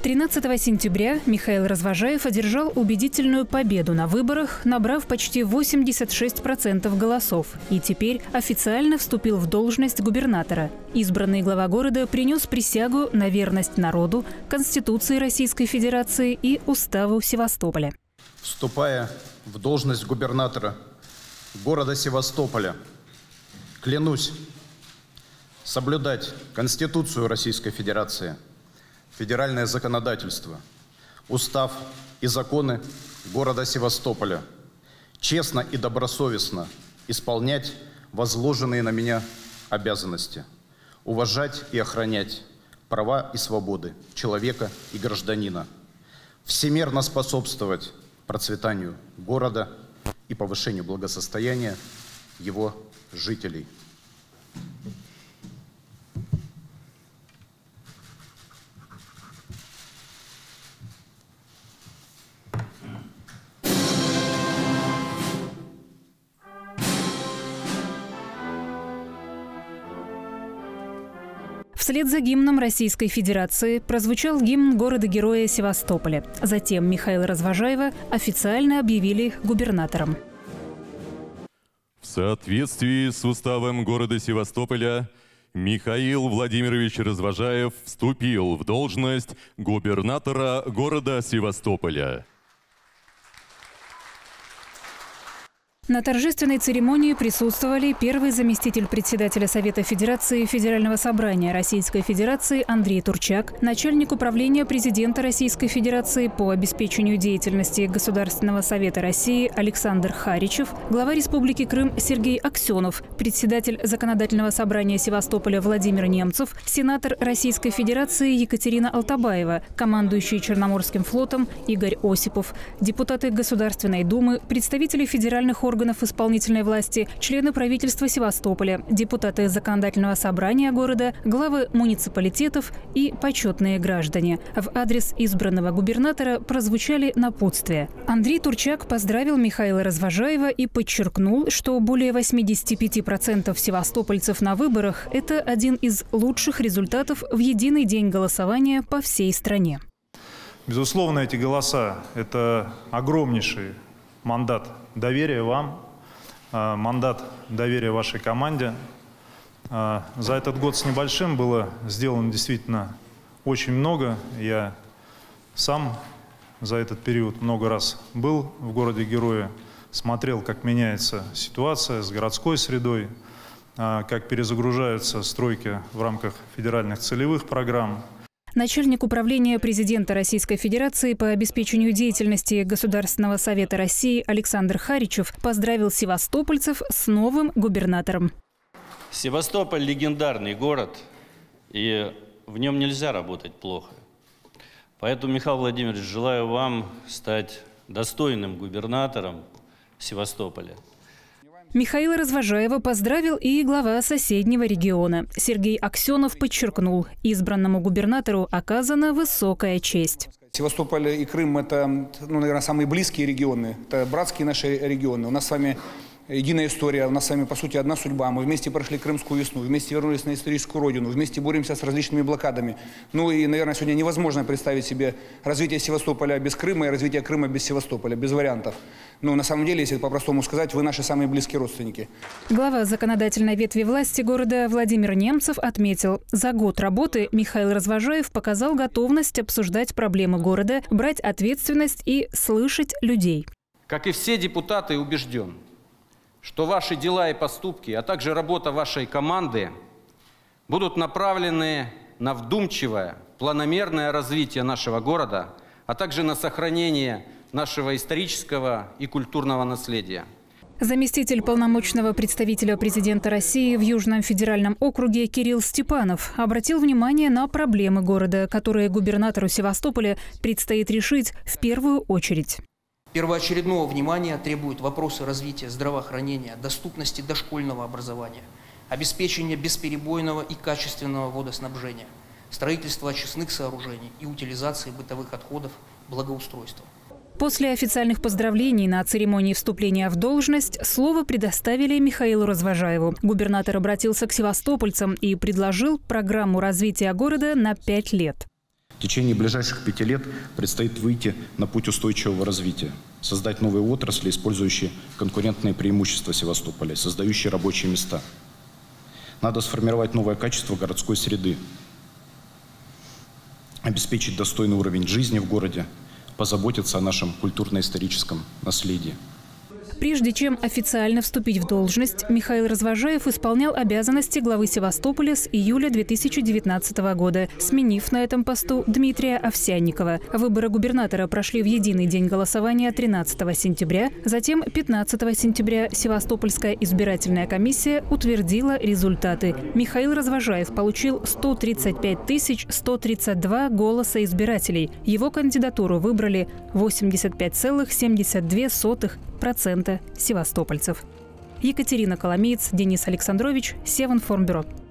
13 сентября Михаил Развожаев одержал убедительную победу на выборах, набрав почти 86% голосов. И теперь официально вступил в должность губернатора. Избранный глава города принес присягу на верность народу, Конституции Российской Федерации и Уставу Севастополя. Вступая в должность губернатора города Севастополя, клянусь соблюдать Конституцию Российской Федерации, федеральное законодательство, устав и законы города Севастополя, честно и добросовестно исполнять возложенные на меня обязанности, уважать и охранять права и свободы человека и гражданина, всемерно способствовать процветанию города и повышению благосостояния его жителей. Вслед за гимном Российской Федерации прозвучал гимн города-героя Севастополя. Затем Михаила Развожаева официально объявили губернатором. В соответствии с уставом города Севастополя Михаил Владимирович Развожаев вступил в должность губернатора города Севастополя. На торжественной церемонии присутствовали первый заместитель председателя Совета Федерации Федерального собрания Российской Федерации Андрей Турчак, начальник управления президента Российской Федерации по обеспечению деятельности Государственного совета России Александр Харичев, глава Республики Крым Сергей Аксенов, председатель Законодательного собрания Севастополя Владимир Немцев, сенатор Российской Федерации Екатерина Алтабаева, командующий Черноморским флотом Игорь Осипов, депутаты Государственной Думы, представители федеральных органов исполнительной власти, члены правительства Севастополя, депутаты Законодательного собрания города, главы муниципалитетов и почетные граждане. В адрес избранного губернатора прозвучали напутствия. Андрей Турчак поздравил Михаила Развожаева и подчеркнул, что более 85% севастопольцев на выборах – это один из лучших результатов в единый день голосования по всей стране. Безусловно, эти голоса – это огромнейший мандат доверия вам, мандат доверия вашей команде. За этот год с небольшим было сделано действительно очень много. Я сам за этот период много раз был в городе-герое, смотрел, как меняется ситуация с городской средой, как перезагружаются стройки в рамках федеральных целевых программ. Начальник управления президента Российской Федерации по обеспечению деятельности Государственного совета России Александр Харичев поздравил севастопольцев с новым губернатором. Севастополь – легендарный город, и в нем нельзя работать плохо. Поэтому, Михаил Владимирович, желаю вам стать достойным губернатором Севастополя. Михаила Развожаева поздравил и глава соседнего региона. Сергей Аксенов подчеркнул, избранному губернатору оказана высокая честь. Севастополь и Крым – это, наверное, самые близкие регионы, это братские наши регионы. У нас с вами единая история, у нас с вами, по сути, одна судьба. Мы вместе прошли Крымскую весну, вместе вернулись на историческую родину, вместе боремся с различными блокадами. Ну и, наверное, сегодня невозможно представить себе развитие Севастополя без Крыма и развитие Крыма без Севастополя, без вариантов. Но на самом деле, если по-простому сказать, вы наши самые близкие родственники. Глава законодательной ветви власти города Владимир Немцев отметил, за год работы Михаил Развожаев показал готовность обсуждать проблемы города, брать ответственность и слышать людей. Как и все депутаты, убежден, что ваши дела и поступки, а также работа вашей команды будут направлены на вдумчивое, планомерное развитие нашего города, а также на сохранение нашего исторического и культурного наследия. Заместитель полномочного представителя президента России в Южном федеральном округе Кирилл Степанов обратил внимание на проблемы города, которые губернатору Севастополя предстоит решить в первую очередь. Первоочередного внимания требуют вопросы развития здравоохранения, доступности дошкольного образования, обеспечения бесперебойного и качественного водоснабжения, строительства очистных сооружений и утилизации бытовых отходов, благоустройства. После официальных поздравлений на церемонии вступления в должность слово предоставили Михаилу Развожаеву. Губернатор обратился к севастопольцам и предложил программу развития города на 5 лет. В течение ближайших 5 лет предстоит выйти на путь устойчивого развития, создать новые отрасли, использующие конкурентные преимущества Севастополя, создающие рабочие места. Надо сформировать новое качество городской среды, обеспечить достойный уровень жизни в городе, позаботиться о нашем культурно-историческом наследии. Прежде чем официально вступить в должность, Михаил Развожаев исполнял обязанности главы Севастополя с июля 2019 года, сменив на этом посту Дмитрия Овсянникова. Выборы губернатора прошли в единый день голосования 13 сентября. Затем 15 сентября Севастопольская избирательная комиссия утвердила результаты. Михаил Развожаев получил 135 132 голоса избирателей. Его кандидатуру выбрали 85,72% севастопольцев. Екатерина Коломеец, Денис Александрович, Севинформбюро.